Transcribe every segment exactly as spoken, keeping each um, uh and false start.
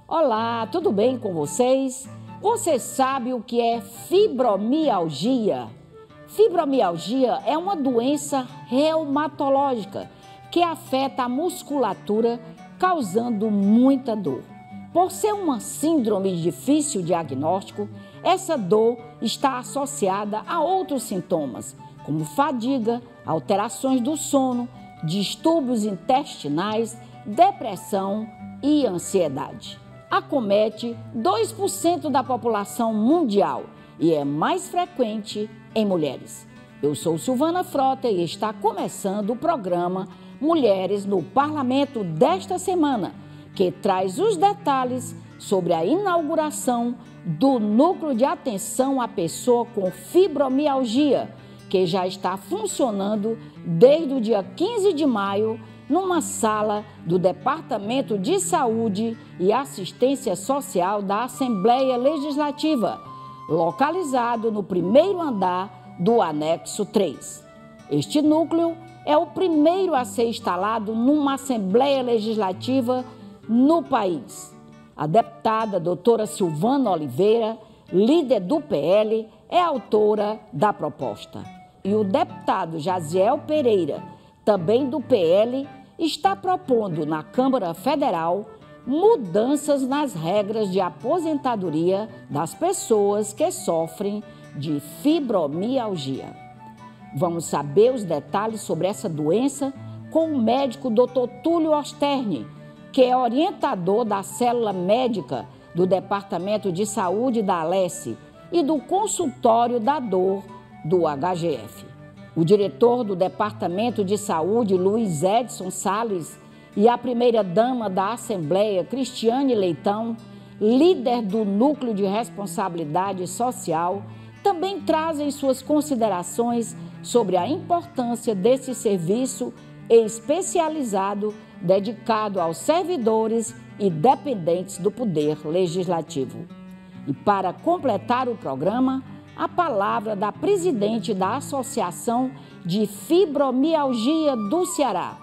Olá, tudo bem com vocês? Você sabe o que é fibromialgia? Fibromialgia é uma doença reumatológica que afeta a musculatura, causando muita dor. Por ser uma síndrome de difícil diagnóstico, essa dor está associada a outros sintomas, como fadiga, alterações do sono, distúrbios intestinais, depressão e ansiedade. Acomete dois por cento da população mundial e é mais frequente em mulheres. Eu sou Silvana Frota e está começando o programa Mulheres no Parlamento desta semana, que traz os detalhes sobre a inauguração do Núcleo de Atenção à Pessoa com Fibromialgia, que já está funcionando desde o dia quinze de maio numa sala do Departamento de Saúde e Assistência Social da Assembleia Legislativa, localizado no primeiro andar do Anexo três. Este núcleo é o primeiro a ser instalado numa Assembleia Legislativa no país. A deputada doutora Silvana Oliveira, líder do P L, é autora da proposta. E o deputado Jaziel Pereira, também do P L, está propondo na Câmara Federal mudanças nas regras de aposentadoria das pessoas que sofrem de fibromialgia. Vamos saber os detalhes sobre essa doença com o médico doutor Túlio Osterne, que é orientador da célula médica do Departamento de Saúde da Alesse e do consultório da dor do H G F. O diretor do Departamento de Saúde, Luiz Edson Salles, e a primeira-dama da Assembleia, Cristiane Leitão, líder do Núcleo de Responsabilidade Social, também trazem suas considerações sobre a importância desse serviço especializado dedicado aos servidores e dependentes do Poder Legislativo. E para completar o programa, a palavra da presidente da Associação de Fibromialgia do Ceará,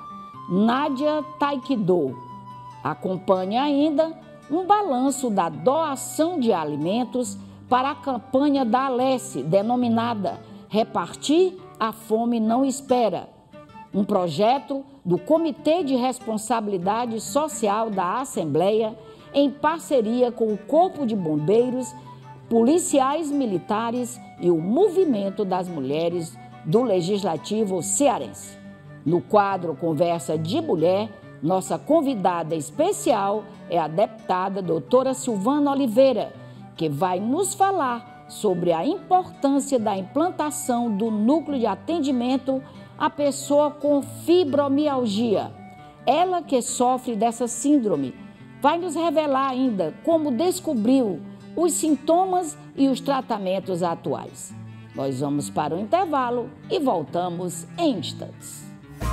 Nádia Taekwondo. Acompanhe ainda um balanço da doação de alimentos para a campanha da Alesse, denominada Repartir a Fome Não Espera, um projeto do Comitê de Responsabilidade Social da Assembleia, em parceria com o Corpo de Bombeiros, policiais militares e o Movimento das Mulheres do Legislativo cearense. No quadro Conversa de Mulher, nossa convidada especial é a deputada doutora Silvana Oliveira, que vai nos falar sobre a importância da implantação do Núcleo de Atendimento à Pessoa com Fibromialgia. Ela que sofre dessa síndrome vai nos revelar ainda como descobriu os sintomas e os tratamentos atuais. Nós vamos para o intervalo e voltamos em instantes.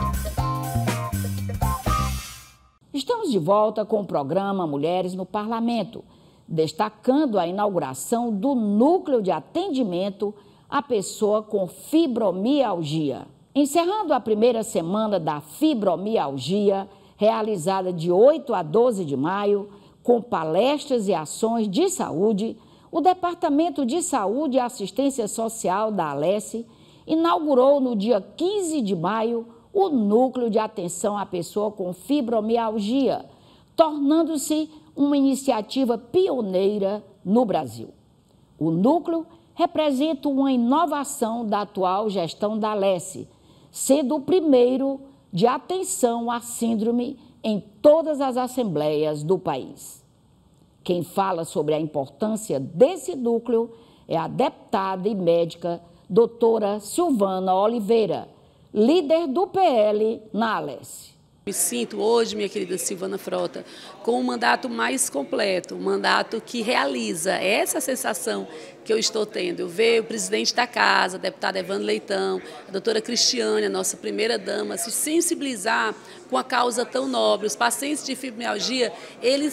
Estamos de volta com o programa Mulheres no Parlamento, destacando a inauguração do Núcleo de Atendimento à Pessoa com Fibromialgia. Encerrando a primeira semana da fibromialgia, realizada de oito a doze de maio, com palestras e ações de saúde, o Departamento de Saúde e Assistência Social da Alesse inaugurou no dia quinze de maio o Núcleo de Atenção à Pessoa com Fibromialgia, tornando-se uma iniciativa pioneira no Brasil. O núcleo representa uma inovação da atual gestão da Alesse, sendo o primeiro de atenção à síndrome em todas as assembleias do país. Quem fala sobre a importância desse núcleo é a deputada e médica doutora Silvana Oliveira, líder do P L na Alesse. Me sinto hoje, minha querida Silvana Frota, com um mandato mais completo, um mandato que realiza essa sensação que eu estou tendo. Eu vejo o presidente da casa, a deputada Evandro Leitão, a doutora Cristiane, a nossa primeira-dama, se sensibilizar com a causa tão nobre. Os pacientes de fibromialgia, eles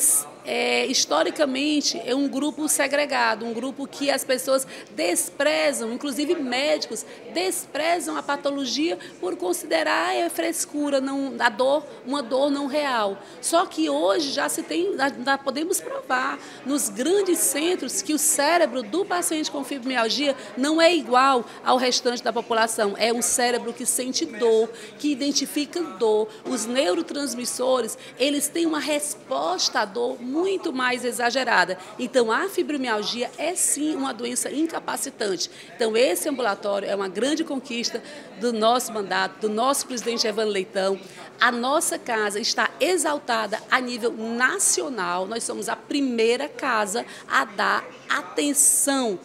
é, historicamente, é um grupo segregado, um grupo que as pessoas desprezam, inclusive médicos, desprezam a patologia por considerar a frescura, não, a dor, uma dor não real. Só que hoje já se tem, já, já podemos provar nos grandes centros que o cérebro do paciente com fibromialgia não é igual ao restante da população. É um cérebro que sente dor, que identifica dor. Os neurotransmissores, eles têm uma resposta à dor muito mais exagerada. Então, a fibromialgia é sim uma doença incapacitante. Então, esse ambulatório é uma grande conquista do nosso mandato, do nosso presidente Evandro Leitão. A nossa casa está exaltada a nível nacional. Nós somos a primeira casa a dar atenção,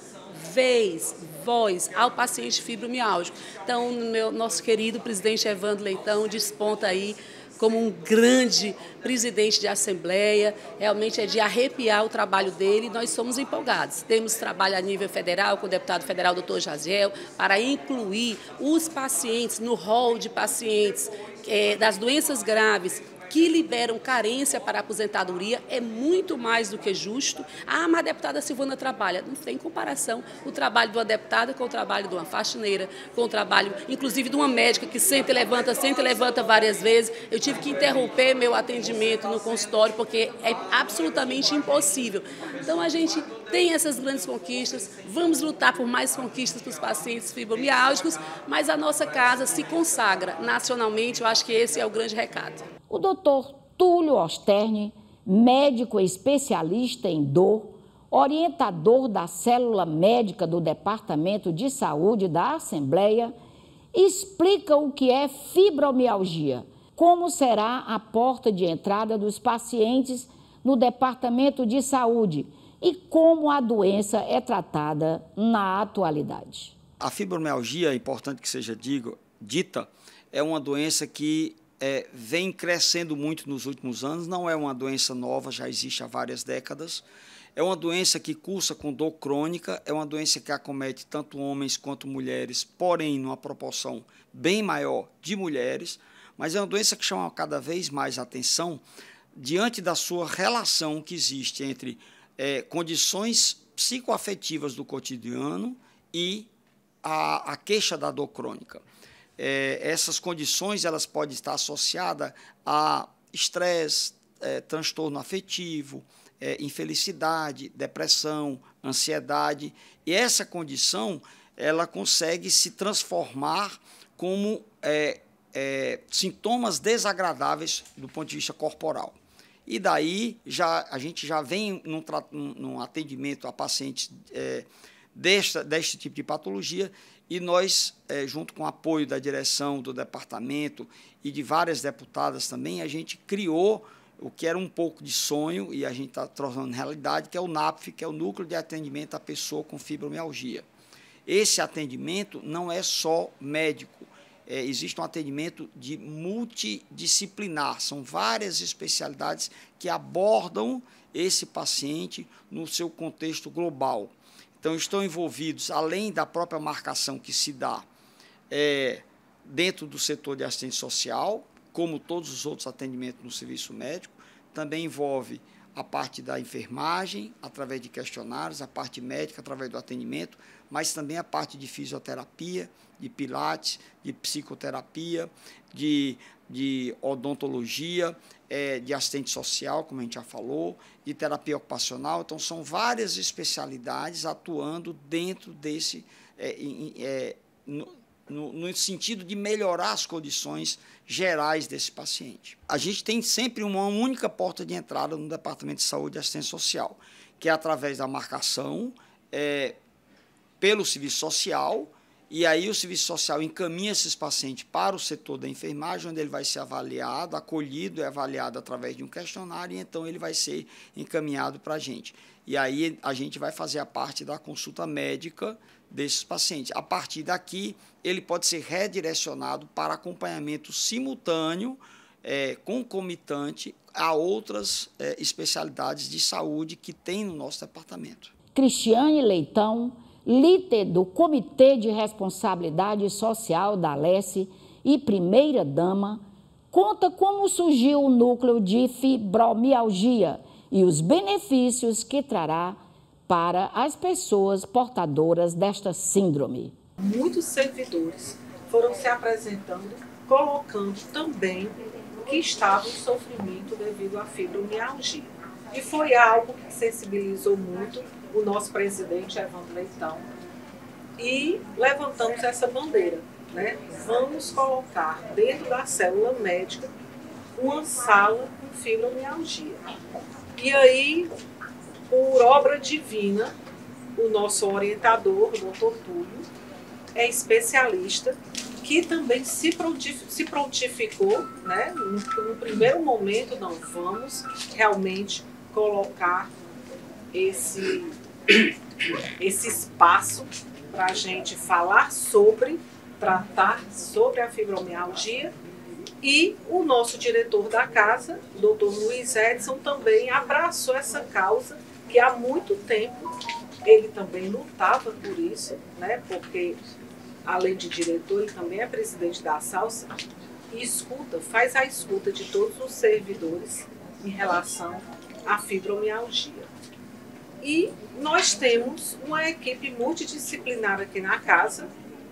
vez, voz ao paciente fibromialgico. Então, meu, nosso querido presidente Evandro Leitão desponta aí como um grande presidente de Assembleia, realmente é de arrepiar o trabalho dele, nós somos empolgados. Temos trabalho a nível federal com o deputado federal doutor Jaziel para incluir os pacientes no rol de pacientes é, das doenças graves que liberam carência para a aposentadoria, é muito mais do que justo. Ah, mas a deputada Silvana trabalha. Não tem comparação o trabalho de uma deputada com o trabalho de uma faxineira, com o trabalho, inclusive, de uma médica que senta e levanta, senta e levanta várias vezes. Eu tive que interromper meu atendimento no consultório, porque é absolutamente impossível. Então, a gente tem essas grandes conquistas, vamos lutar por mais conquistas para os pacientes fibromialgicos, mas a nossa casa se consagra nacionalmente, eu acho que esse é o grande recado. O doutor Túlio Osterne, médico especialista em dor, orientador da célula médica do Departamento de Saúde da Assembleia, explica o que é fibromialgia, como será a porta de entrada dos pacientes no Departamento de Saúde e como a doença é tratada na atualidade. A fibromialgia, é importante que seja digo, dita, é uma doença que É, vem crescendo muito nos últimos anos, não é uma doença nova, já existe há várias décadas. É uma doença que cursa com dor crônica, é uma doença que acomete tanto homens quanto mulheres, porém, numa proporção bem maior de mulheres, mas é uma doença que chama cada vez mais atenção diante da sua relação que existe entre é, condições psicoafetivas do cotidiano e a, a queixa da dor crônica. É, essas condições elas podem estar associadas a estresse, é, transtorno afetivo, é, infelicidade, depressão, ansiedade. E essa condição ela consegue se transformar como é, é, sintomas desagradáveis do ponto de vista corporal. E daí já, a gente já vem num, num atendimento a pacientes é, desta, deste tipo de patologia. E nós, é, junto com o apoio da direção do departamento e de várias deputadas também, a gente criou o que era um pouco de sonho, e a gente está tornando realidade, que é o NAPF, que é o Núcleo de Atendimento à Pessoa com Fibromialgia. Esse atendimento não é só médico, é, existe um atendimento de multidisciplinar, são várias especialidades que abordam esse paciente no seu contexto global. Então, estão envolvidos, além da própria marcação que se dá é, dentro do setor de assistência social, como todos os outros atendimentos no serviço médico, também envolve a parte da enfermagem, através de questionários, a parte médica, através do atendimento, mas também a parte de fisioterapia, de pilates, de psicoterapia, de, de odontologia, é, de assistente social, como a gente já falou, de terapia ocupacional. Então, são várias especialidades atuando dentro desse, é, é, no, no, no sentido de melhorar as condições gerais desse paciente. A gente tem sempre uma única porta de entrada no Departamento de Saúde e Assistência Social, que é através da marcação é, pelo serviço social, e aí o serviço social encaminha esses pacientes para o setor da enfermagem, onde ele vai ser avaliado, acolhido e avaliado através de um questionário, e então ele vai ser encaminhado para a gente. E aí a gente vai fazer a parte da consulta médica desses pacientes. A partir daqui, ele pode ser redirecionado para acompanhamento simultâneo, é, concomitante a outras é, especialidades de saúde que tem no nosso departamento. Cristiane Leitão, líder do Comitê de Responsabilidade Social da Alesse e primeira-dama, conta como surgiu o núcleo de fibromialgia, e os benefícios que trará para as pessoas portadoras desta síndrome. Muitos servidores foram se apresentando, colocando também que estavam em sofrimento devido à fibromialgia. E foi algo que sensibilizou muito o nosso presidente, Evandro Leitão, e levantamos essa bandeira, né? Vamos colocar dentro da célula médica uma sala com fibromialgia. E aí, por obra divina, o nosso orientador, o doutor Túlio, é especialista, que também se prontificou, né? No, no primeiro momento, não, vamos realmente colocar esse, esse espaço para a gente falar sobre, tratar sobre a fibromialgia. E o nosso diretor da casa, o doutor Luiz Edson, também abraçou essa causa, que há muito tempo ele também lutava por isso, né? Porque além de diretor, ele também é presidente da Salsa e escuta, faz a escuta de todos os servidores em relação à fibromialgia. E nós temos uma equipe multidisciplinar aqui na casa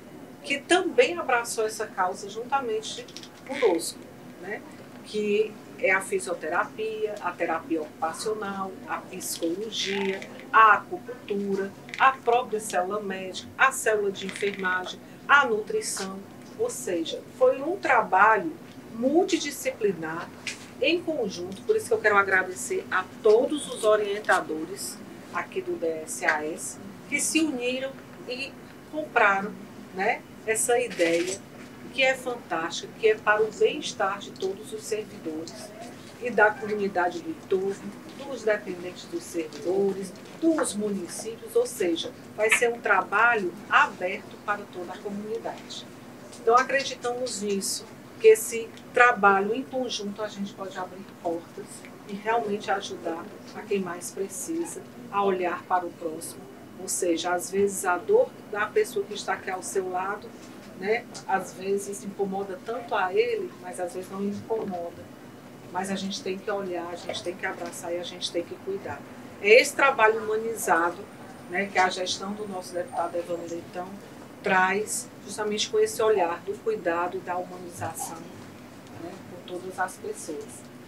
que também abraçou essa causa juntamente conosco, né? Que é a fisioterapia, a terapia ocupacional, a psicologia, a acupuntura, a própria célula médica, a célula de enfermagem, a nutrição. Ou seja, foi um trabalho multidisciplinar em conjunto, por isso que eu quero agradecer a todos os orientadores aqui do D S A S que se uniram e compraram, né, essa ideia que é fantástica, que é para o bem-estar de todos os servidores e da comunidade do entorno, dos dependentes dos servidores, dos municípios, ou seja, vai ser um trabalho aberto para toda a comunidade. Então acreditamos nisso, que esse trabalho em conjunto a gente pode abrir portas e realmente ajudar a quem mais precisa a olhar para o próximo. Ou seja, às vezes a dor da pessoa que está aqui ao seu lado, né, às vezes incomoda tanto a ele, mas às vezes não incomoda. Mas a gente tem que olhar, a gente tem que abraçar e a gente tem que cuidar. É esse trabalho humanizado, né, que a gestão do nosso deputado Evandro Leitão traz, justamente com esse olhar do cuidado e da humanização, né, com todas as pessoas.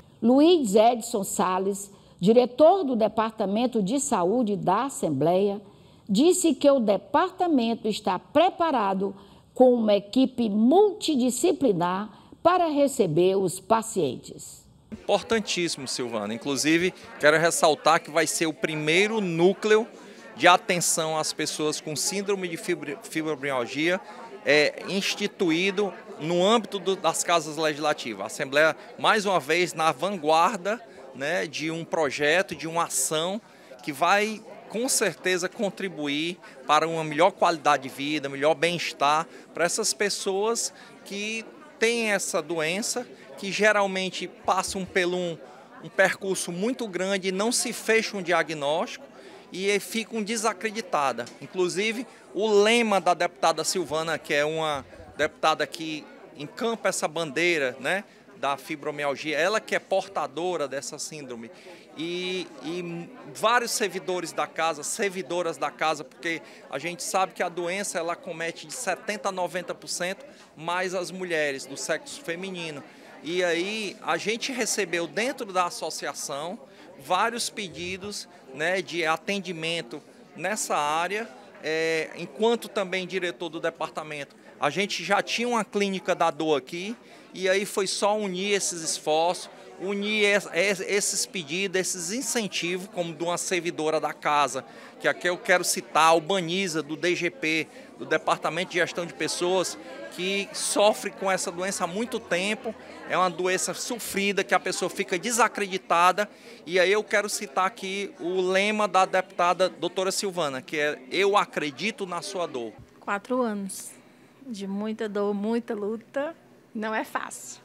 Luiz Edson Salles, diretor do Departamento de Saúde da Assembleia, disse que o departamento está preparado com uma equipe multidisciplinar para receber os pacientes. Importantíssimo, Silvana. Inclusive, quero ressaltar que vai ser o primeiro núcleo de atenção às pessoas com síndrome de fibromialgia é, instituído no âmbito do, das casas legislativas. A Assembleia, mais uma vez, na vanguarda, né, de um projeto, de uma ação que vai, com certeza, contribuir para uma melhor qualidade de vida, melhor bem-estar para essas pessoas que têm essa doença, que geralmente passam por um, um percurso muito grande e não se fecha um diagnóstico e ficam desacreditadas. Inclusive, o lema da deputada Silvana, que é uma deputada que encampa essa bandeira, né, da fibromialgia, ela que é portadora dessa síndrome, e, e vários servidores da casa, servidoras da casa, porque a gente sabe que a doença ela comete de setenta a noventa por cento mais as mulheres do sexo feminino. E aí a gente recebeu dentro da associação vários pedidos, né, de atendimento nessa área, é, enquanto também diretor do departamento. A gente já tinha uma clínica da dor aqui, e aí foi só unir esses esforços, unir esses pedidos, esses incentivos, como de uma servidora da casa, que aqui eu quero citar, a Albaniza, do D G P, do Departamento de Gestão de Pessoas, que sofre com essa doença há muito tempo, é uma doença sofrida, que a pessoa fica desacreditada, e aí eu quero citar aqui o lema da deputada doutora Silvana, que é "Eu acredito na sua dor". Quatro anos de muita dor, muita luta, não é fácil,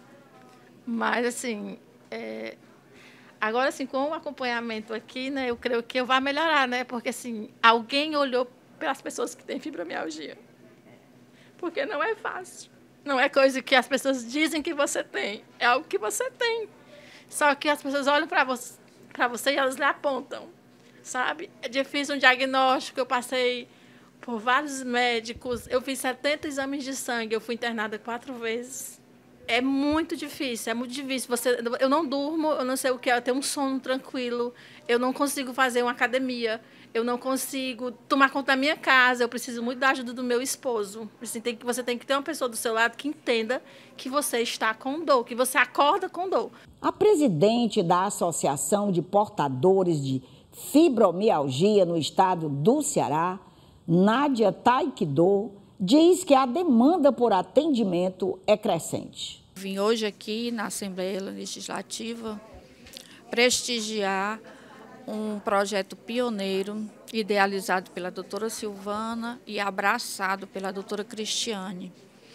mas assim, é... agora assim, com o acompanhamento aqui, né, eu creio que eu vai melhorar, né, porque assim, alguém olhou para as pessoas que têm fibromialgia, porque não é fácil, não é coisa que as pessoas dizem que você tem, é algo que você tem, só que as pessoas olham para você, para você e elas lhe apontam, sabe? É difícil um diagnóstico, eu passei por vários médicos, eu fiz setenta exames de sangue, eu fui internada quatro vezes. É muito difícil, é muito difícil. Você, eu não durmo, eu não sei o que é, eu tenho um sono tranquilo, eu não consigo fazer uma academia, eu não consigo tomar conta da minha casa, eu preciso muito da ajuda do meu esposo. Você tem que, você tem que ter uma pessoa do seu lado que entenda que você está com dor, que você acorda com dor. A presidente da Associação de Portadores de Fibromialgia no estado do Ceará, Nádia Taikido, diz que a demanda por atendimento é crescente. Vim hoje aqui na Assembleia Legislativa prestigiar um projeto pioneiro idealizado pela doutora Silvana e abraçado pela doutora Cristiane.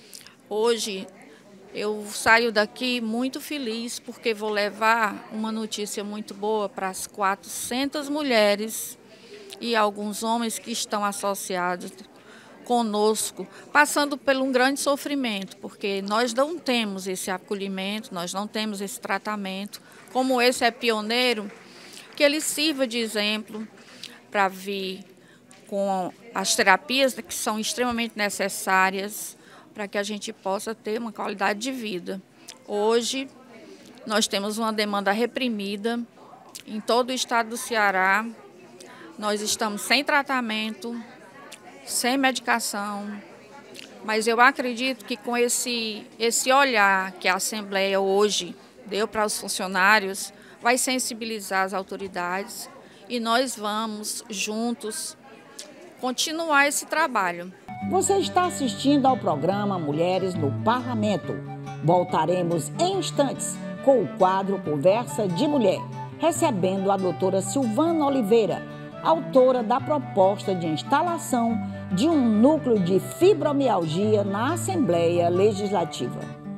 Hoje eu saio daqui muito feliz porque vou levar uma notícia muito boa para as quatrocentas mulheres e alguns homens que estão associados conosco, passando por um grande sofrimento, porque nós não temos esse acolhimento, nós não temos esse tratamento. Como esse é pioneiro, que ele sirva de exemplo para vir com as terapias que são extremamente necessárias para que a gente possa ter uma qualidade de vida. Hoje, nós temos uma demanda reprimida em todo o estado do Ceará. Nós estamos sem tratamento, sem medicação, mas eu acredito que com esse, esse olhar que a Assembleia hoje deu para os funcionários, vai sensibilizar as autoridades e nós vamos juntos continuar esse trabalho. Você está assistindo ao programa Mulheres no Parlamento. Voltaremos em instantes com o quadro Conversa de Mulher, recebendo a doutora Silvana Oliveira, autora da proposta de instalação de um núcleo de fibromialgia na Assembleia Legislativa.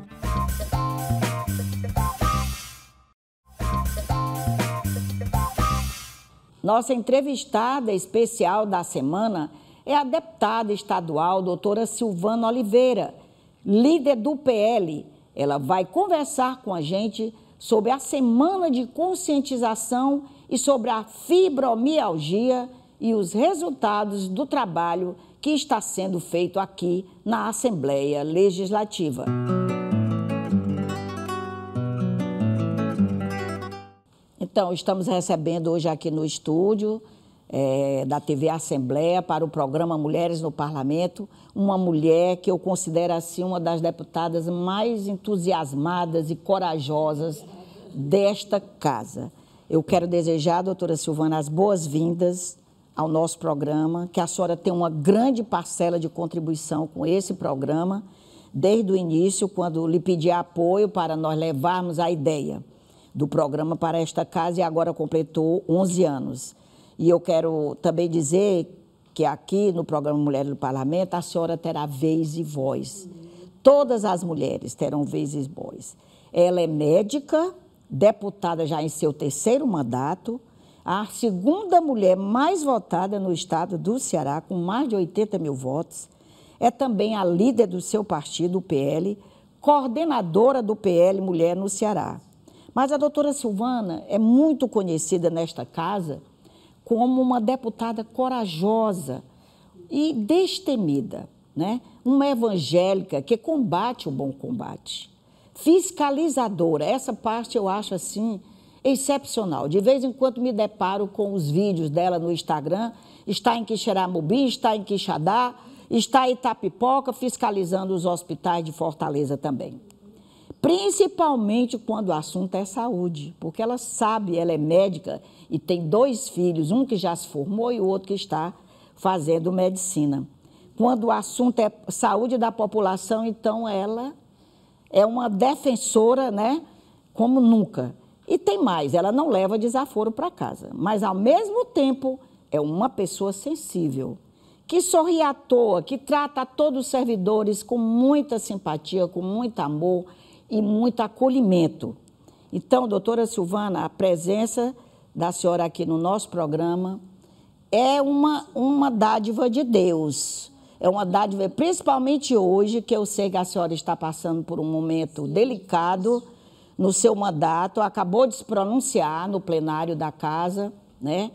Nossa entrevistada especial da semana é a deputada estadual doutora Silvana Oliveira, líder do P L. Ela vai conversar com a gente sobre a semana de conscientização e sobre a fibromialgia e os resultados do trabalho que está sendo feito aqui na Assembleia Legislativa. Então, estamos recebendo hoje aqui no estúdio é, da T V Assembleia para o programa Mulheres no Parlamento, uma mulher que eu considero assim uma das deputadas mais entusiasmadas e corajosas desta casa. Eu quero desejar, doutora Silvana, as boas-vindas ao nosso programa, que a senhora tem uma grande parcela de contribuição com esse programa, desde o início, quando lhe pedi apoio para nós levarmos a ideia do programa para esta casa e agora completou onze anos. E eu quero também dizer que aqui no programa Mulheres do Parlamento a senhora terá vez e voz. Todas as mulheres terão vez e voz. Ela é médica, deputada já em seu terceiro mandato, a segunda mulher mais votada no estado do Ceará, com mais de oitenta mil votos. É também a líder do seu partido, o P L, coordenadora do P L Mulher no Ceará. Mas a doutora Silvana é muito conhecida nesta casa como uma deputada corajosa e destemida, né? Uma evangélica que combate o bom combate. Fiscalizadora, essa parte eu acho assim excepcional. De vez em quando me deparo com os vídeos dela no Instagram, está em Quixeramobim, está em Quixadá, está em Itapipoca, fiscalizando os hospitais de Fortaleza também. Principalmente quando o assunto é saúde, porque ela sabe, ela é médica e tem dois filhos, um que já se formou e o outro que está fazendo medicina. Quando o assunto é saúde da população, então ela é uma defensora, né, como nunca. E tem mais, ela não leva desaforo para casa, mas ao mesmo tempo é uma pessoa sensível, que sorri à toa, que trata todos os servidores com muita simpatia, com muito amor e muito acolhimento. Então, doutora Silvana, a presença da senhora aqui no nosso programa é uma, uma dádiva de Deus. É uma dádiva, principalmente hoje, que eu sei que a senhora está passando por um momento delicado no seu mandato, acabou de se pronunciar no plenário da casa, né?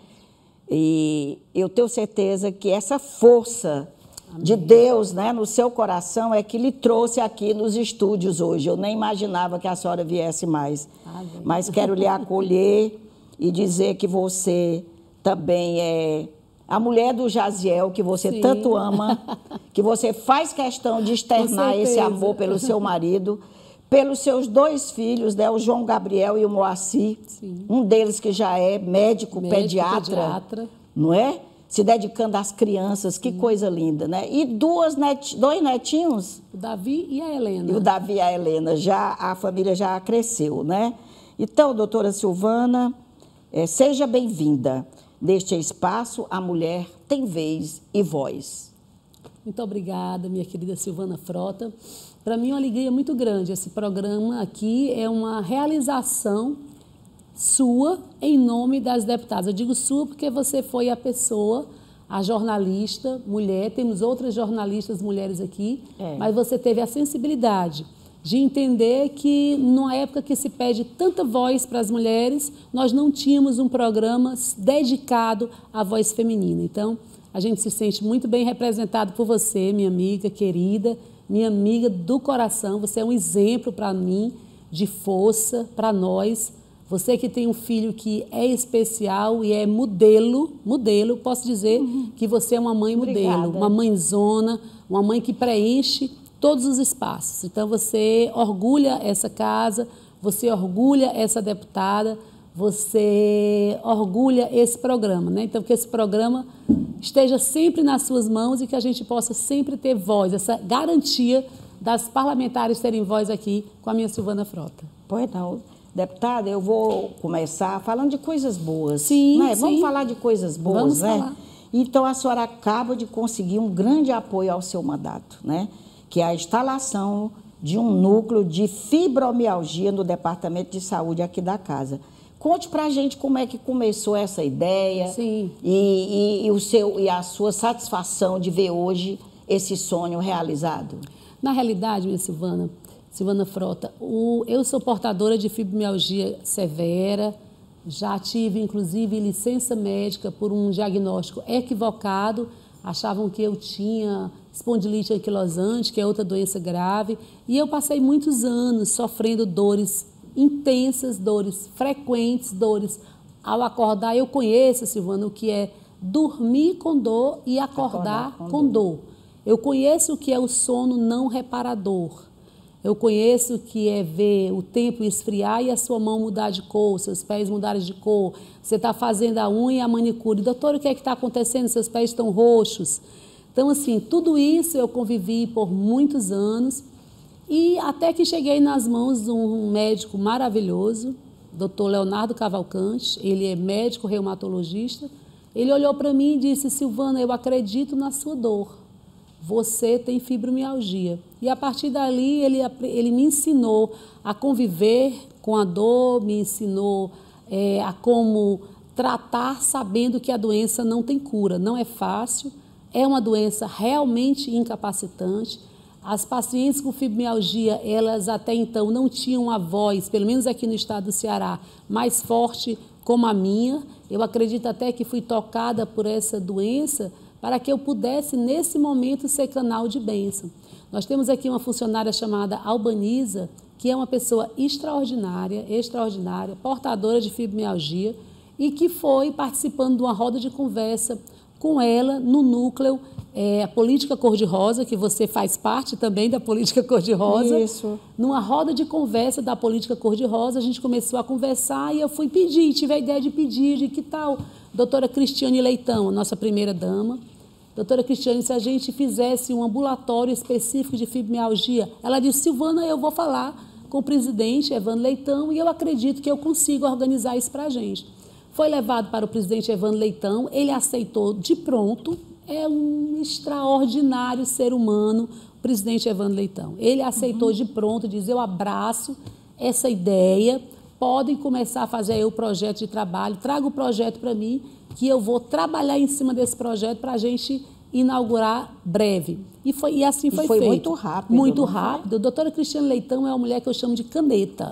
E eu tenho certeza que essa força Amém. De Deus, né, no seu coração é que lhe trouxe aqui nos estúdios hoje. Eu nem imaginava que a senhora viesse mais. Amém. Mas quero lhe acolher e dizer que você também é a mulher do Jaziel, que você Sim. tanto ama, que você faz questão de externar esse amor pelo seu marido, pelos seus dois filhos, né, o João Gabriel e o Moacir, Sim. um deles que já é médico, médico pediatra, pediatra, não é? Se dedicando às crianças, que Sim. coisa linda, né? E duas net, dois netinhos. O Davi e a Helena. E o Davi e a Helena, já, a família já cresceu, né? Então, doutora Silvana, é, seja bem-vinda. Neste espaço, a mulher tem vez e voz. Muito obrigada, minha querida Silvana Frota. Para mim é uma alegria muito grande. Esse programa aqui é uma realização sua em nome das deputadas. Eu digo sua porque você foi a pessoa, a jornalista, mulher, temos outras jornalistas mulheres aqui, é. mas você teve a sensibilidade de entender que, numa época que se pede tanta voz para as mulheres, nós não tínhamos um programa dedicado à voz feminina. Então, a gente se sente muito bem representado por você, minha amiga querida, minha amiga do coração. Você é um exemplo para mim de força, para nós. Você que tem um filho que é especial e é modelo, modelo, posso dizer uhum. que você é uma mãe modelo, Obrigada. Uma mãezona, uma mãe que preenche todos os espaços. Então, você orgulha essa casa, você orgulha essa deputada, você orgulha esse programa, né? Então, que esse programa esteja sempre nas suas mãos e que a gente possa sempre ter voz, essa garantia das parlamentares terem voz aqui com a minha Silvana Frota. Pois não. Deputada, eu vou começar falando de coisas boas. Sim, né? sim. Vamos falar de coisas boas, Vamos né? falar. Então, a senhora acaba de conseguir um grande apoio ao seu mandato, né? Que é a instalação de um núcleo de fibromialgia no Departamento de Saúde aqui da casa. Conte para a gente como é que começou essa ideia Sim. E, e, e, o seu, e a sua satisfação de ver hoje esse sonho realizado. Na realidade, minha Silvana, Silvana Frota, o, eu sou portadora de fibromialgia severa, já tive, inclusive, licença médica por um diagnóstico equivocado, achavam que eu tinha espondilite anquilosante, que é outra doença grave, e eu passei muitos anos sofrendo dores intensas, dores frequentes, dores ao acordar. Eu conheço, Silvana, o que é dormir com dor e acordar, acordar com, com dor. dor. Eu conheço o que é o sono não reparador. Eu conheço o que é ver o tempo esfriar e a sua mão mudar de cor, seus pés mudarem de cor. Você está fazendo a unha e a manicure. Doutor, o que é que está acontecendo? Seus pés estão roxos. Então, assim, tudo isso eu convivi por muitos anos e até que cheguei nas mãos de um médico maravilhoso, doutor Leonardo Cavalcante. Ele é médico reumatologista. Ele olhou para mim e disse: Silvana, eu acredito na sua dor. Você tem fibromialgia. E a partir dali ele, ele me ensinou a conviver com a dor, me ensinou é, a como tratar sabendo que a doença não tem cura. Não é fácil, é uma doença realmente incapacitante. As pacientes com fibromialgia, elas até então não tinham uma voz, pelo menos aqui no estado do Ceará, mais forte como a minha. Eu acredito até que fui tocada por essa doença para que eu pudesse, nesse momento, ser canal de bênção. Nós temos aqui uma funcionária chamada Albaniza, que é uma pessoa extraordinária, extraordinária, portadora de fibromialgia, e que foi participando de uma roda de conversa com ela no núcleo, é, a Política Cor-de-Rosa, que você faz parte também da Política Cor-de-Rosa. Isso. Numa roda de conversa da Política Cor-de-Rosa, a gente começou a conversar e eu fui pedir, tive a ideia de pedir, de que tal, doutora Cristiane Leitão, nossa primeira dama. Doutora Cristiane, se a gente fizesse um ambulatório específico de fibromialgia, ela disse: Silvana, eu vou falar com o presidente Evandro Leitão e eu acredito que eu consigo organizar isso para a gente. Foi levado para o presidente Evandro Leitão, ele aceitou de pronto, é um extraordinário ser humano, o presidente Evandro Leitão. Ele aceitou uhum. de pronto, diz: eu abraço essa ideia, podem começar a fazer aí o projeto de trabalho, traga o projeto para mim, que eu vou trabalhar em cima desse projeto para a gente inaugurar breve. E, foi, e assim foi, e foi feito. muito rápido. Muito rápido. A doutora Cristiane Leitão é uma mulher que eu chamo de caneta.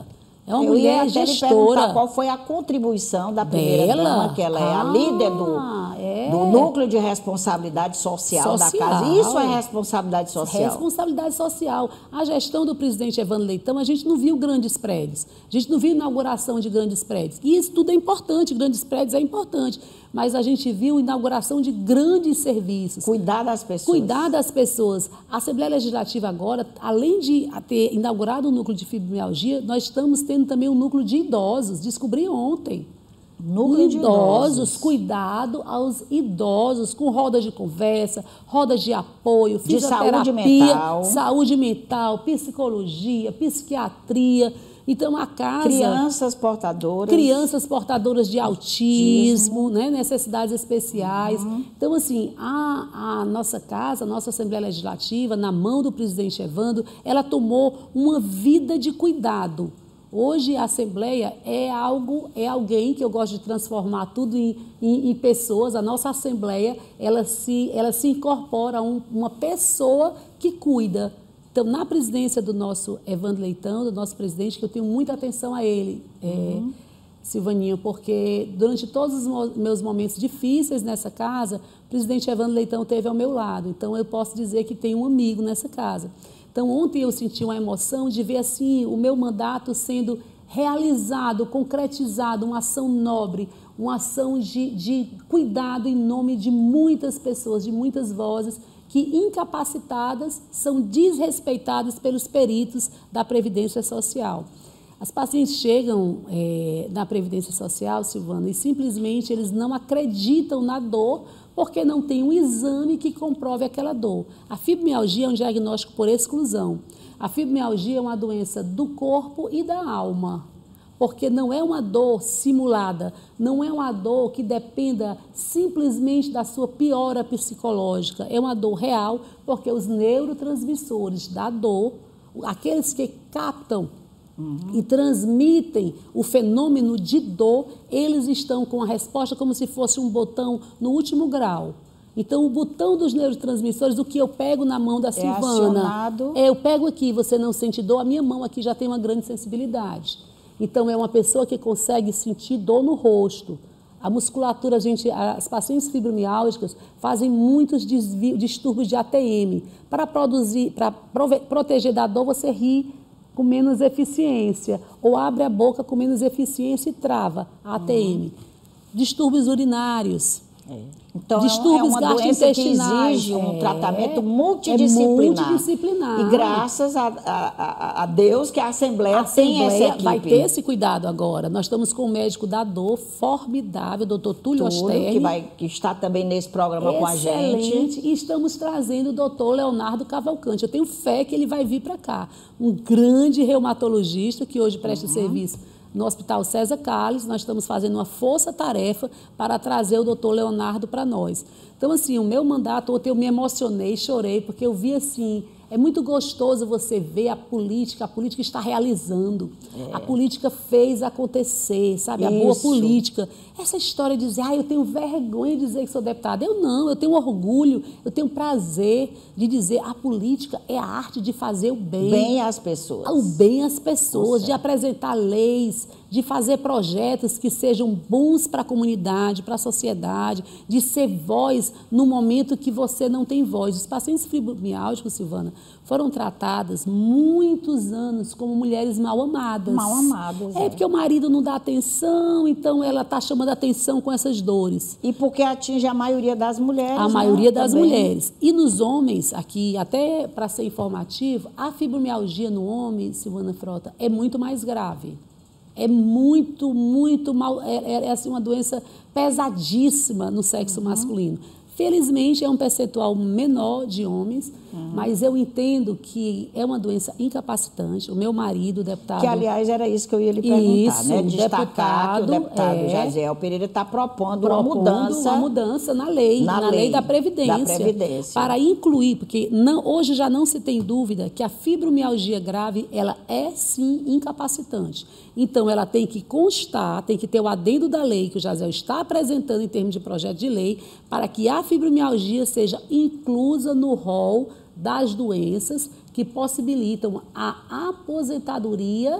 É uma Eu mulher ia até gestora. lhe perguntar qual foi a contribuição da primeira-dama, que ela é a Ah, líder do, é. do núcleo de responsabilidade social, Social. da casa. Isso é responsabilidade social. Responsabilidade social. A gestão do presidente Evandro Leitão, a gente não viu grandes prédios. A gente não viu inauguração de grandes prédios. E isso tudo é importante, grandes prédios é importante. Mas a gente viu inauguração de grandes serviços. Cuidar das pessoas. Cuidar das pessoas. A Assembleia Legislativa agora, além de ter inaugurado o núcleo de fibromialgia, nós estamos tendo também um núcleo de idosos. Descobri ontem. Núcleo de idosos, idosos. Cuidado aos idosos, com rodas de conversa, rodas de apoio, De fisioterapia, saúde mental. saúde mental, psicologia, psiquiatria. Então, a casa... Crianças portadoras. Crianças portadoras de autismo, né, necessidades especiais. Uhum. Então, assim, a, a nossa casa, a nossa Assembleia Legislativa, na mão do presidente Evandro, ela tomou uma vida de cuidado. Hoje, a Assembleia é algo, é alguém que eu gosto de transformar tudo em, em, em pessoas. A nossa Assembleia, ela se, ela se incorpora a um, uma pessoa que cuida. Então, na presidência do nosso Evandro Leitão, do nosso presidente, que eu tenho muita atenção a ele, é, uhum. Silvaninha, porque durante todos os meus momentos difíceis nessa casa, o presidente Evandro Leitão esteve ao meu lado. Então, eu posso dizer que tenho um amigo nessa casa. Então, ontem eu senti uma emoção de ver assim o meu mandato sendo realizado, concretizado, uma ação nobre, uma ação de, de cuidado em nome de muitas pessoas, de muitas vozes, que incapacitadas são desrespeitadas pelos peritos da Previdência Social. As pacientes chegam é, na Previdência Social, Silvana, e simplesmente eles não acreditam na dor porque não tem um exame que comprove aquela dor. A fibromialgia é um diagnóstico por exclusão. A fibromialgia é uma doença do corpo e da alma, porque não é uma dor simulada, não é uma dor que dependa simplesmente da sua piora psicológica, é uma dor real, porque os neurotransmissores da dor, aqueles que captam uhum. e transmitem o fenômeno de dor, eles estão com a resposta como se fosse um botão no último grau. Então, o botão dos neurotransmissores, o que eu pego na mão da Silvana, é acionado. É, eu pego aqui, você não sente dor, a minha mão aqui já tem uma grande sensibilidade. Então, é uma pessoa que consegue sentir dor no rosto. A musculatura, a gente, as pacientes fibromiálgicas fazem muitos desvio, distúrbios de A T M. Para produzir, para proteger da dor, você ri com menos eficiência, ou abre a boca com menos eficiência e trava a A T M. Uhum. Distúrbios urinários. É. Então, distúrbios é uma doença que exige um é, tratamento multidisciplinar. É multidisciplinar. E graças a, a, a Deus que a Assembleia, a Assembleia tem essa equipe. Vai ter esse cuidado agora. Nós estamos com um médico da dor formidável, doutor Túlio Osterri. Que, vai, que está também nesse programa Excelente, com a gente. E estamos trazendo o doutor Leonardo Cavalcante. Eu tenho fé que ele vai vir para cá. Um grande reumatologista que hoje presta uhum. serviço no Hospital César Carlos. Nós estamos fazendo uma força-tarefa para trazer o doutor Leonardo para nós. Então, assim, o meu mandato, ontem eu me emocionei, chorei, porque eu vi, assim, é muito gostoso você ver a política, a política está realizando, é. a política fez acontecer, sabe, a Isso. boa política. Essa história de dizer, ah, eu tenho vergonha de dizer que sou deputada. Eu não, eu tenho orgulho, eu tenho prazer de dizer, a política é a arte de fazer o bem. Bem às pessoas. O bem às pessoas, de apresentar leis, de fazer projetos que sejam bons para a comunidade, para a sociedade, de ser voz no momento que você não tem voz. Os pacientes fibromiálgicos, Silvana, foram tratadas muitos anos como mulheres mal amadas. Mal amadas. É, é porque o marido não dá atenção, então ela está chamando atenção com essas dores. E porque atinge a maioria das mulheres. A né? maioria das Também. mulheres. E nos homens, aqui, até para ser informativo, a fibromialgia no homem, Silvana Frota, é muito mais grave. É muito, muito mal, é, é, é assim, uma doença pesadíssima no sexo uhum. masculino. Felizmente, é um percentual menor de homens, uhum. mas eu entendo que é uma doença incapacitante. O meu marido, o deputado... Que, aliás, era isso que eu ia lhe perguntar, isso, né? Destacar deputado, que o deputado é, Jaziel Pereira está propondo, propondo uma mudança... uma mudança na lei, na, na lei, lei da Previdência, da Previdência. Para incluir, porque não, hoje já não se tem dúvida que a fibromialgia grave, ela é, sim, incapacitante. Então, ela tem que constar, tem que ter o adendo da lei que o Jaziel está apresentando em termos de projeto de lei, para que a fibromialgia seja inclusa no rol das doenças que possibilitam a aposentadoria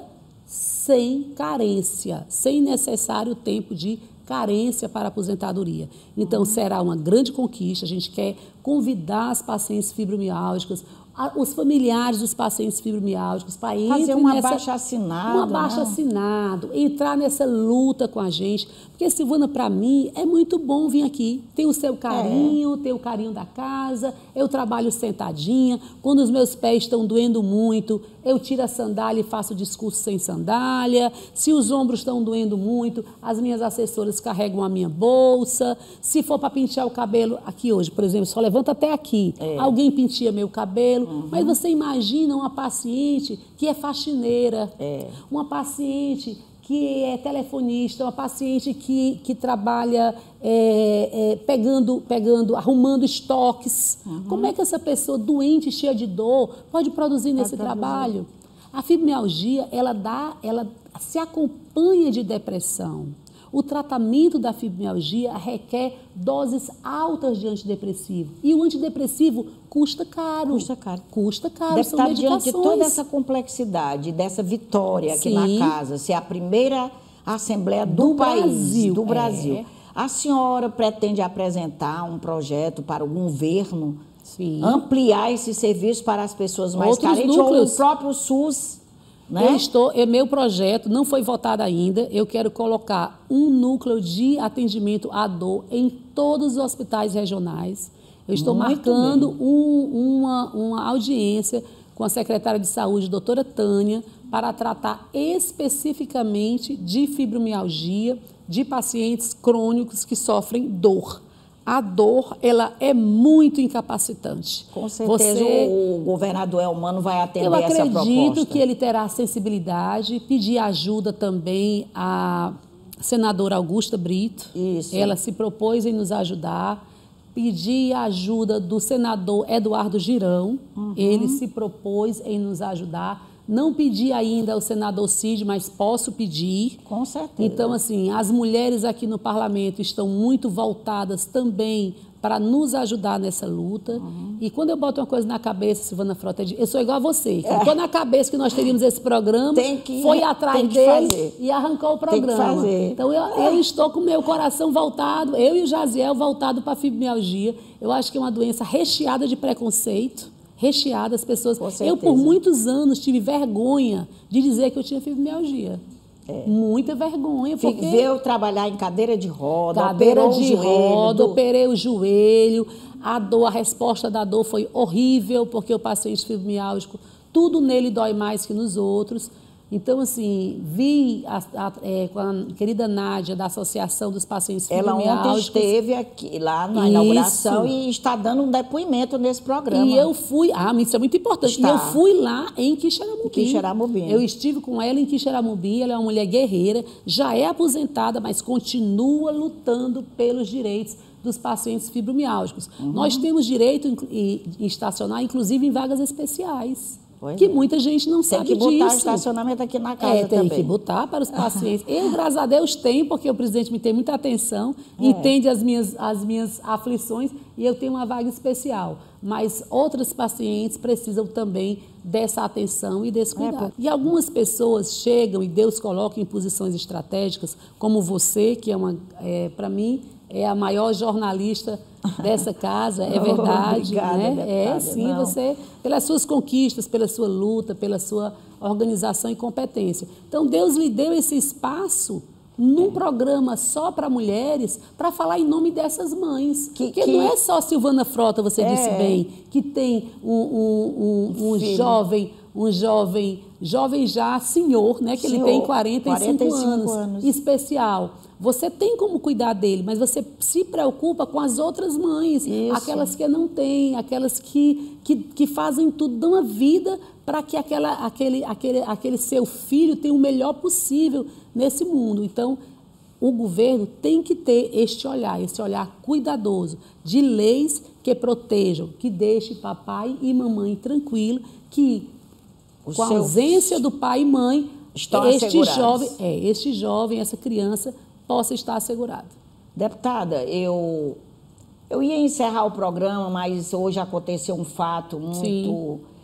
sem carência, sem necessário tempo de carência para aposentadoria. Então, será uma grande conquista. A gente quer convidar as pacientes fibromialgicas, os familiares dos pacientes fibromialgicos para fazer um abaixo-assinado, um abaixo-assinado, entrar nessa luta com a gente. Porque, Silvana, para mim, é muito bom vir aqui. Tem o seu carinho, é. tem o carinho da casa, eu trabalho sentadinha. Quando os meus pés estão doendo muito, eu tiro a sandália e faço o discurso sem sandália. Se os ombros estão doendo muito, as minhas assessoras carregam a minha bolsa. Se for para pentear o cabelo, aqui hoje, por exemplo, só levanta até aqui. É. Alguém penteia meu cabelo. Uhum. Mas você imagina uma paciente que é faxineira, é. uma paciente que é telefonista, uma paciente que, que trabalha é, é, pegando, pegando, arrumando estoques. Uhum. Como é que essa pessoa doente, cheia de dor, pode produzir pode nesse produzir. trabalho? A fibromialgia, ela, dá, ela se acompanha de depressão. O tratamento da fibromialgia requer doses altas de antidepressivo. E o antidepressivo custa caro. Custa caro. Custa caro, Deve são estar medicações. diante de toda essa complexidade, dessa vitória aqui Sim. na casa, ser a primeira Assembleia do, do país, Brasil. do Brasil. É. A senhora pretende apresentar um projeto para o governo Sim. ampliar esse serviço para as pessoas mais Outros carentes núcleos. ou o próprio SUS? Né? Eu estou, é meu projeto, não foi votado ainda, eu quero colocar um núcleo de atendimento à dor em todos os hospitais regionais. Eu estou Muito marcando um, uma, uma audiência com a secretária de saúde, doutora Tânia, para tratar especificamente de fibromialgia de pacientes crônicos que sofrem dor. A dor, ela é muito incapacitante. Com certeza Você, o governador Elmano vai atender essa proposta. Eu acredito que ele terá sensibilidade, pedir ajuda também à senadora Augusta Brito. Isso. Ela se propôs em nos ajudar. Pedir a ajuda do senador Eduardo Girão. Uhum. Ele se propôs em nos ajudar. Não pedi ainda ao senador Cid, mas posso pedir. Com certeza. Então, assim, as mulheres aqui no parlamento estão muito voltadas também para nos ajudar nessa luta. Uhum. E quando eu boto uma coisa na cabeça, Silvana Frota, eu sou igual a você. É. Quando na cabeça que nós teríamos esse programa, que, foi atrás dele fazer. e arrancou o programa. Tem que fazer. Então, eu, eu estou com o meu coração voltado, eu e o Jaziel voltado para a fibromialgia. Eu acho que é uma doença recheada de preconceito. Recheada, as pessoas... Eu, por muitos anos, tive vergonha de dizer que eu tinha fibromialgia. É. Muita vergonha. Porque... Veio trabalhar em cadeira de roda, cadeira de roda, do... operei o joelho, a dor, a resposta da dor foi horrível, porque o paciente fibromialgico, tudo nele dói mais que nos outros. Então, assim, vi a, a, é, com a querida Nádia, da Associação dos Pacientes Fibromialgicos. Ela ontem esteve aqui, lá na inauguração e está dando um depoimento nesse programa. E eu fui, ah, isso é muito importante, está. E eu fui lá em Quixeramobim. Quixeramobim. Eu estive com ela em Quixeramobim, ela é uma mulher guerreira, já é aposentada, mas continua lutando pelos direitos dos pacientes fibromialgicos. Uhum. Nós temos direito em, em estacionar, inclusive em vagas especiais. Pois que é. Muita gente não tem sabe disso. Tem que botar o estacionamento aqui na casa é, tem também. Tem que botar para os pacientes. Eu, graças a Deus, tenho, porque o presidente me tem muita atenção, é. entende as minhas, as minhas aflições e eu tenho uma vaga especial. Mas outros pacientes precisam também dessa atenção e desse cuidado. É, e algumas pessoas chegam e Deus coloca em posições estratégicas, como você, que é, uma, é, para mim, é a maior jornalista dessa casa, é verdade, Obrigada, né? Deputada, é sim, não. você, pelas suas conquistas, pela sua luta, pela sua organização e competência. Então, Deus lhe deu esse espaço num é. programa só para mulheres, para falar em nome dessas mães. Que, Porque que... não é só Silvana Frota, você é. disse bem, que tem um, um, um, um jovem, um jovem, jovem já senhor, né? Que senhor, ele tem quarenta e cinco anos, anos, especial. Você tem como cuidar dele, mas você se preocupa com as outras mães, Isso. aquelas que não têm, aquelas que, que, que fazem tudo, dão a vida para que aquela, aquele, aquele, aquele seu filho tenha o melhor possível nesse mundo. Então, o governo tem que ter este olhar, esse olhar cuidadoso, de leis que protejam, que deixem papai e mamãe tranquilo, que o com a ausência do pai e mãe, este jovem, é, este jovem, essa criança, possa estar assegurado. Deputada, eu, eu ia encerrar o programa, mas hoje aconteceu um fato muito Sim.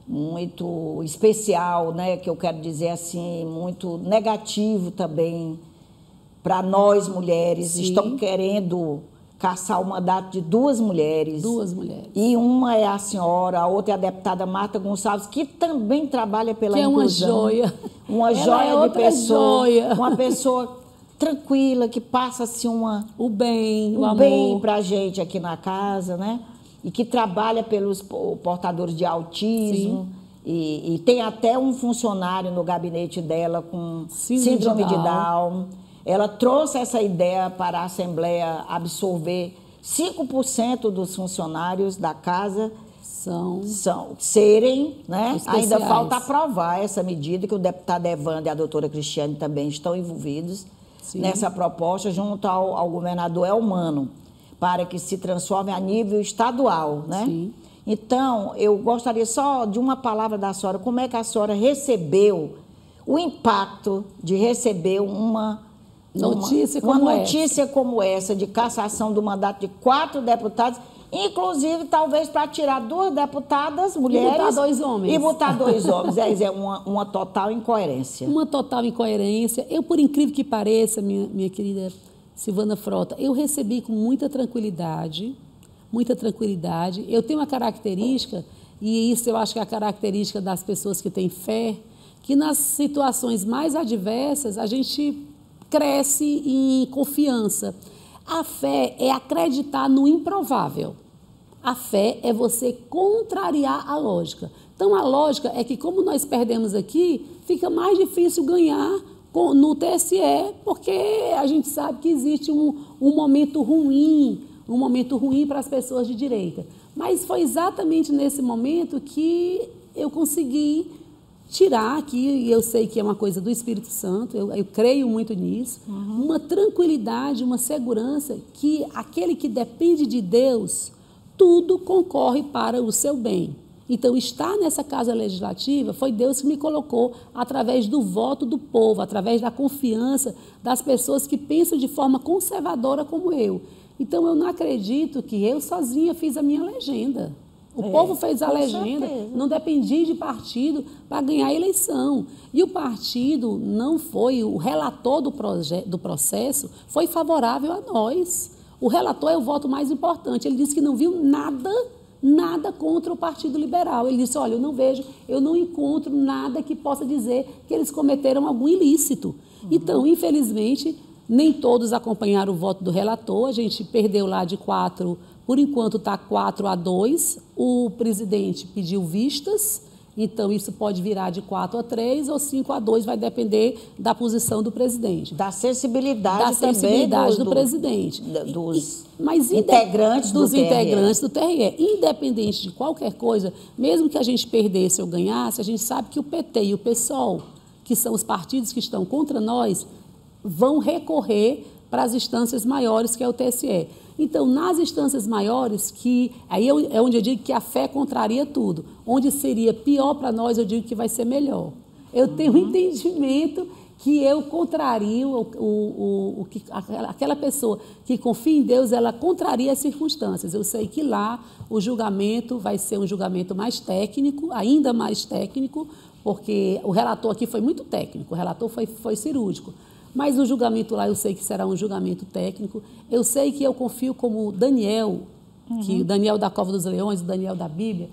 muito especial, né? Que eu quero dizer assim, muito negativo também para nós mulheres. Sim. Estão querendo caçar o mandato de duas mulheres. Duas mulheres. E uma é a senhora, a outra é a deputada Marta Gonçalves, que também trabalha pela que inclusão. É uma joia. Uma Ela joia é de pessoa. Joia. Uma pessoa tranquila, que passa assim uma, o bem, o, o amor. bem para a gente aqui na casa, né? E que trabalha pelos portadores de autismo. E, e tem até um funcionário no gabinete dela com síndrome, síndrome de Down. de Down. Ela trouxe essa ideia para a Assembleia absorver cinco por cento dos funcionários da casa são, são serem, né? Especiais. Ainda falta aprovar essa medida, que o deputado Evandro e a doutora Cristiane também estão envolvidos Sim. nessa proposta, junto ao, ao governador Elmano, para que se transforme a nível estadual, né? Sim. Então, eu gostaria só de uma palavra da senhora, como é que a senhora recebeu o impacto de receber uma Notícia uma, como uma notícia essa. como essa, de cassação do mandato de quatro deputados, inclusive, talvez, para tirar duas deputadas mulheres... E botar dois homens. E botar dois homens. É, é uma, uma total incoerência. Uma total incoerência. Eu, por incrível que pareça, minha, minha querida Silvana Frota, eu recebi com muita tranquilidade, muita tranquilidade. Eu tenho uma característica, e isso eu acho que é a característica das pessoas que têm fé, que nas situações mais adversas, a gente cresce em confiança. A fé é acreditar no improvável. A fé é você contrariar a lógica. Então, a lógica é que, como nós perdemos aqui, fica mais difícil ganhar no T S E, porque a gente sabe que existe um, um momento ruim, um momento ruim para as pessoas de direita. Mas foi exatamente nesse momento que eu consegui tirar aqui, e eu sei que é uma coisa do Espírito Santo, eu, eu creio muito nisso, uhum. uma tranquilidade, uma segurança que aquele que depende de Deus, tudo concorre para o seu bem. Então, estar nessa casa legislativa foi Deus que me colocou através do voto do povo, através da confiança das pessoas que pensam de forma conservadora como eu. Então, eu não acredito que eu sozinha fiz a minha legenda. O é, povo fez a legenda, certeza. Não dependia de partido para ganhar a eleição. E o partido não foi, o relator do, proje, do processo foi favorável a nós. O relator é o voto mais importante. Ele disse que não viu nada, nada contra o Partido Liberal. Ele disse, olha, eu não vejo, eu não encontro nada que possa dizer que eles cometeram algum ilícito. Uhum. Então, infelizmente, nem todos acompanharam o voto do relator. A gente perdeu lá de quatro. Por enquanto está quatro a dois, o presidente pediu vistas, então isso pode virar de quatro a três ou cinco a dois, vai depender da posição do presidente. Da sensibilidade, da sensibilidade do, do presidente. Dos e, mas integrantes dos do integrantes do T R E. Independente de qualquer coisa, mesmo que a gente perdesse ou ganhasse, a gente sabe que o P T e o PSOL, que são os partidos que estão contra nós, vão recorrer para as instâncias maiores, que é o T S E. Então, nas instâncias maiores, que aí é onde eu digo que a fé contraria tudo. Onde seria pior para nós, eu digo que vai ser melhor. Eu tenho um entendimento que eu contrario, o, o, o, o, que, aquela pessoa que confia em Deus, ela contraria as circunstâncias. Eu sei que lá o julgamento vai ser um julgamento mais técnico, ainda mais técnico, porque o relator aqui foi muito técnico, o relator foi, foi cirúrgico. Mas o julgamento lá eu sei que será um julgamento técnico. Eu sei que eu confio como Daniel, uhum. que o Daniel da Cova dos Leões, o Daniel da Bíblia,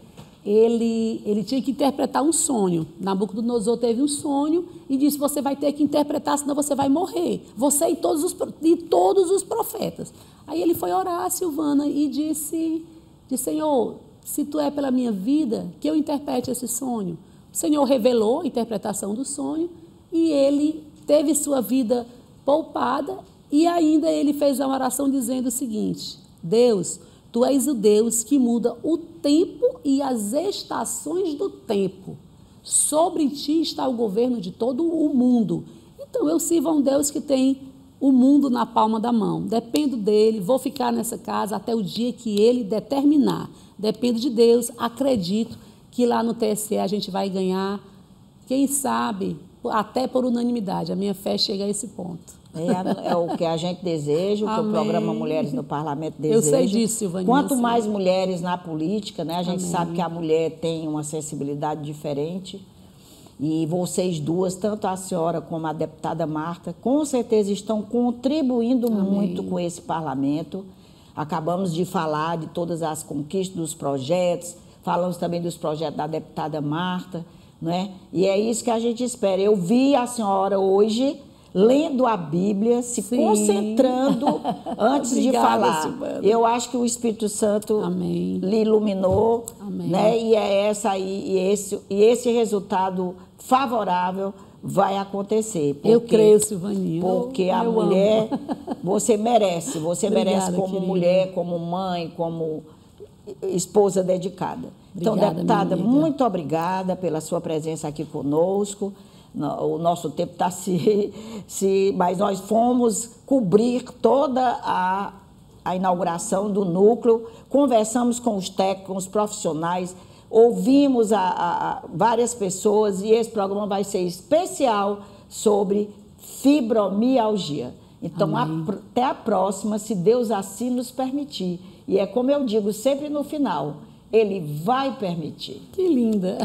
ele, ele tinha que interpretar um sonho. Nabucodonosor teve um sonho e disse, você vai ter que interpretar, senão você vai morrer. Você e todos os, e todos os profetas. Aí ele foi orar, Silvana, e disse, disse, Senhor, se tu é pela minha vida, que eu interprete esse sonho. O Senhor revelou a interpretação do sonho e ele teve sua vida poupada e ainda ele fez uma oração dizendo o seguinte, Deus, tu és o Deus que muda o tempo e as estações do tempo. Sobre ti está o governo de todo o mundo. Então, eu sirvo a um Deus que tem o mundo na palma da mão. Dependo dele, vou ficar nessa casa até o dia que ele determinar. Dependo de Deus, acredito que lá no T S E a gente vai ganhar, quem sabe, até por unanimidade. A minha fé chega a esse ponto. É, é o que a gente deseja, o que Amém. O programa Mulheres no Parlamento deseja. Eu sei disso, Silvânia. Quanto mais mulheres na política, né, a gente Amém. Sabe que a mulher tem uma sensibilidade diferente. E vocês duas, tanto a senhora como a deputada Marta, com certeza estão contribuindo Amém. Muito com esse parlamento. Acabamos de falar de todas as conquistas dos projetos, falamos também dos projetos da deputada Marta, né? E é isso que a gente espera. Eu vi a senhora hoje lendo a Bíblia, se Sim. concentrando antes Obrigada, de falar. Silvana. Eu acho que o Espírito Santo Amém. Lhe iluminou, Amém. Né? E é essa aí, e esse, e esse resultado favorável vai acontecer. Porque, eu creio, Silvaninha. Porque eu, a eu mulher, amo. você merece, você Obrigada, merece como querida. Mulher, como mãe, como esposa dedicada. Então, Obrigada, deputada, muito obrigada pela sua presença aqui conosco. O nosso tempo está se, se... Mas nós fomos cobrir toda a, a inauguração do núcleo, conversamos com os técnicos, com os profissionais, ouvimos a, a, a várias pessoas e esse programa vai ser especial sobre fibromialgia. Então, a, até a próxima, se Deus assim nos permitir. E é como eu digo sempre no final, Ele vai permitir. Que linda!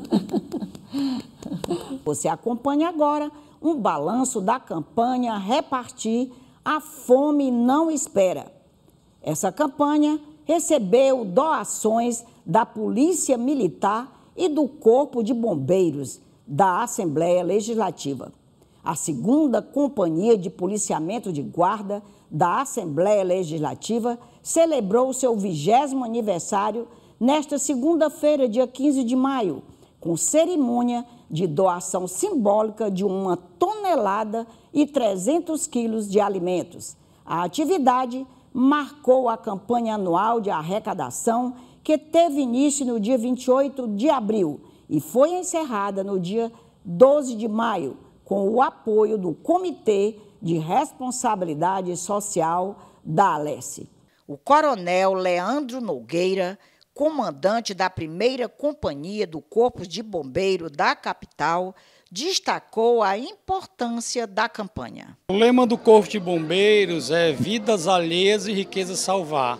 Você acompanha agora um balanço da campanha Repartir a Fome Não Espera. Essa campanha recebeu doações da Polícia Militar e do Corpo de Bombeiros da Assembleia Legislativa. A segunda Companhia de Policiamento de Guarda da Assembleia Legislativa celebrou seu vigésimo aniversário nesta segunda-feira, dia quinze de maio, com cerimônia de doação simbólica de uma tonelada e trezentos quilos de alimentos. A atividade marcou a campanha anual de arrecadação que teve início no dia vinte e oito de abril e foi encerrada no dia doze de maio, com o apoio do Comitê de Responsabilidade Social da Alesse. O coronel Leandro Nogueira, comandante da primeira companhia do Corpo de Bombeiros da capital, destacou a importância da campanha. O lema do Corpo de Bombeiros é vidas alheias e riquezas salvar.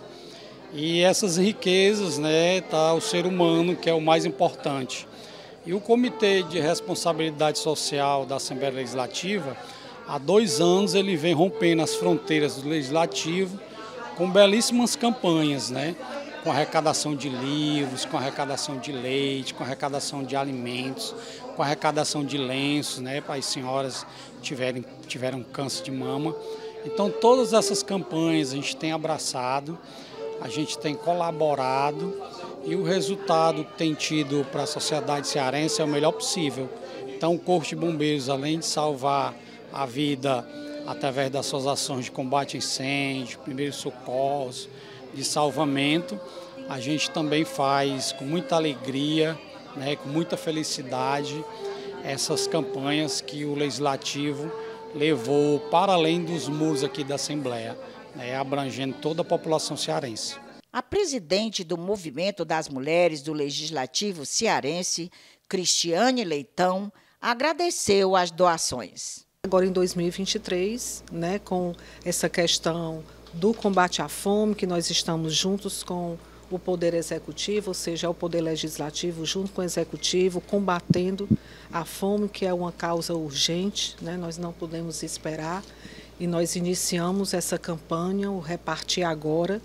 E essas riquezas, né, tá o ser humano, que é o mais importante. E o Comitê de Responsabilidade Social da Assembleia Legislativa, há dois anos ele vem rompendo as fronteiras do Legislativo com belíssimas campanhas, né? Com arrecadação de livros, com arrecadação de leite, com arrecadação de alimentos, com arrecadação de lenços, né, para as senhoras que tiverem, tiveram câncer de mama. Então, todas essas campanhas a gente tem abraçado, a gente tem colaborado e o resultado que tem tido para a sociedade cearense é o melhor possível. Então, o Corpo de Bombeiros, além de salvar a vida através das suas ações de combate a incêndio, primeiros socorros, de salvamento, a gente também faz com muita alegria, né, com muita felicidade, essas campanhas que o Legislativo levou para além dos muros aqui da Assembleia, né, abrangendo toda a população cearense. A presidente do Movimento das Mulheres do Legislativo cearense, Cristiane Leitão, agradeceu as doações. Agora em dois mil e vinte e três, né, com essa questão do combate à fome, que nós estamos juntos com o Poder Executivo, ou seja, o Poder Legislativo, junto com o Executivo, combatendo a fome, que é uma causa urgente, né? Nós não podemos esperar. E nós iniciamos essa campanha, o Repartir Agora,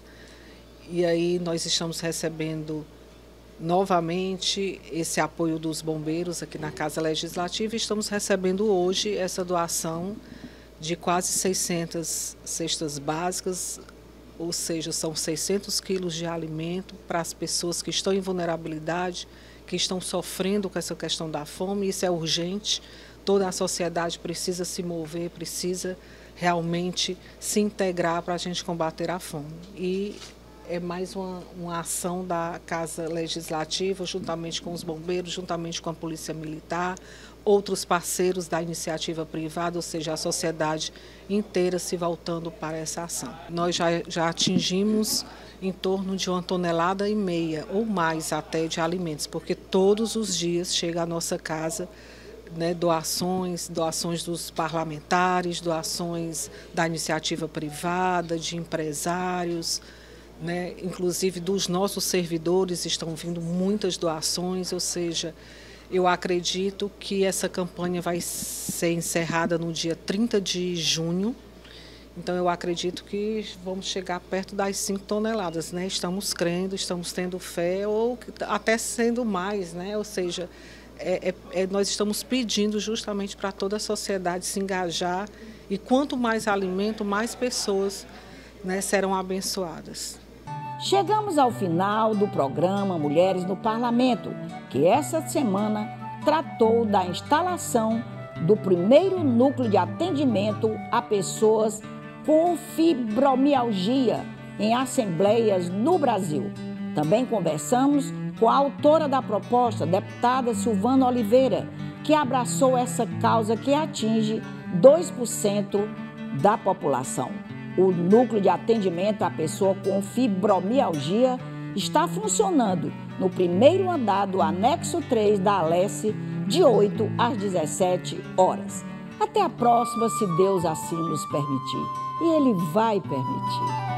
e aí nós estamos recebendo novamente esse apoio dos bombeiros aqui na Casa Legislativa e estamos recebendo hoje essa doação de quase seiscentas cestas básicas, ou seja, são seiscentos quilos de alimento para as pessoas que estão em vulnerabilidade, que estão sofrendo com essa questão da fome. Isso é urgente, toda a sociedade precisa se mover, precisa realmente se integrar para a gente combater a fome. E é mais uma, uma ação da Casa Legislativa, juntamente com os bombeiros, juntamente com a Polícia Militar, outros parceiros da iniciativa privada, ou seja, a sociedade inteira se voltando para essa ação. Nós já, já atingimos em torno de uma tonelada e meia, ou mais até, de alimentos, porque todos os dias chega à nossa casa né, doações, doações dos parlamentares, doações da iniciativa privada, de empresários, né, inclusive dos nossos servidores estão vindo muitas doações, ou seja, eu acredito que essa campanha vai ser encerrada no dia trinta de junho. Então, eu acredito que vamos chegar perto das cinco toneladas, né? Estamos crendo, estamos tendo fé, ou até sendo mais, né? Ou seja, é, é, é, nós estamos pedindo justamente para toda a sociedade se engajar, e quanto mais alimento, mais pessoas, né, serão abençoadas. Chegamos ao final do programa Mulheres no Parlamento, que essa semana tratou da instalação do primeiro núcleo de atendimento a pessoas com fibromialgia em assembleias no Brasil. Também conversamos com a autora da proposta, deputada Silvana Oliveira, que abraçou essa causa que atinge dois por cento da população. O núcleo de atendimento à pessoa com fibromialgia está funcionando no primeiro andar do anexo três da Alesse, de oito às dezessete horas. Até a próxima, se Deus assim nos permitir. E Ele vai permitir.